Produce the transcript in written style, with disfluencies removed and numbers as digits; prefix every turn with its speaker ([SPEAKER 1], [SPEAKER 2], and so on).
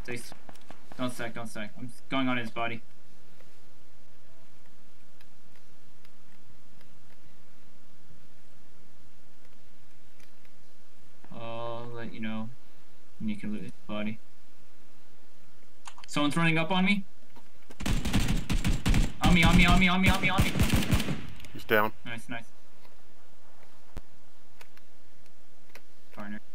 [SPEAKER 1] Don't stack. I'm going on his body. I'll let you know when you can loot his body. Someone's running up on me. On me.
[SPEAKER 2] He's down.
[SPEAKER 1] Nice. Partner.